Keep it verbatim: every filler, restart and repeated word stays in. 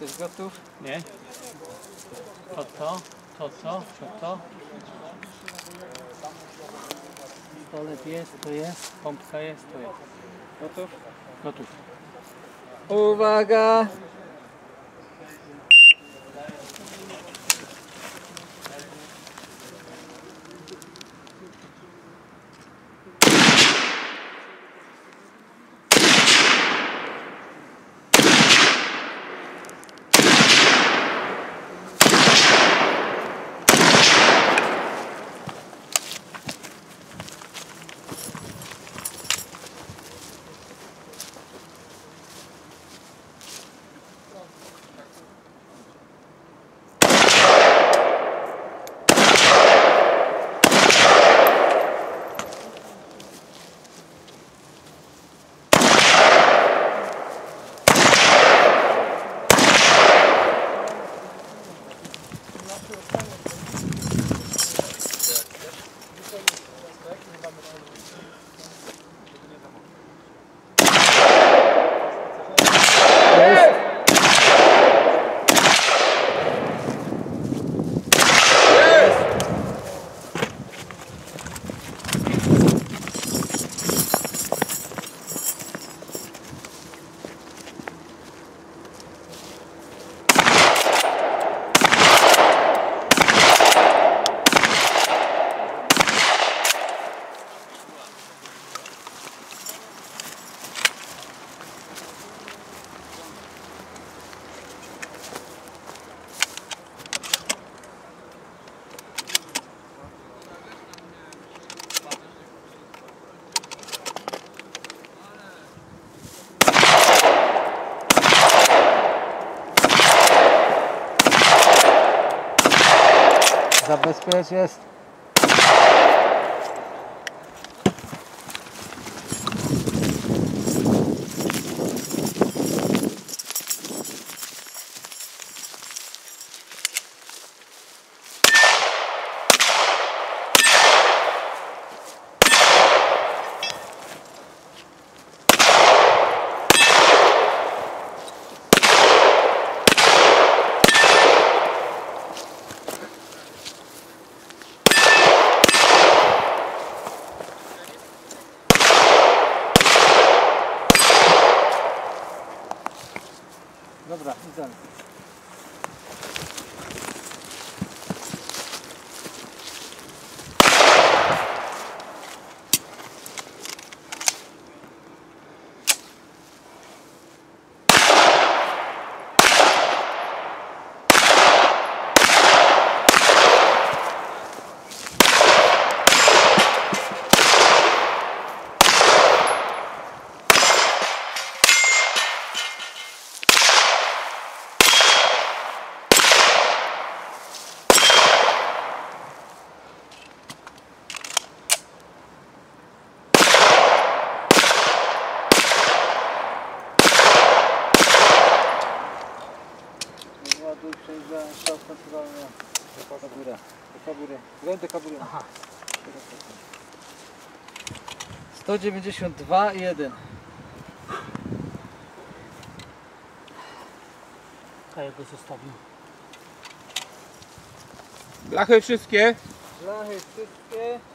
Jesteś gotów? Nie. To co? To co? To co? Pistolet jest, to jest. Pompka jest, to jest. Gotów? Gotów. Uwaga! Zabezpiecz jest. Dobra, idziemy. Ładuj, przejeżdżałem, stał centralnie. Do kabury. Do kabury. Rękę kabury. Aha. sto dziewięćdziesiąt dwa i jeden. A ja go zostawił. Blachy wszystkie? Blachy wszystkie.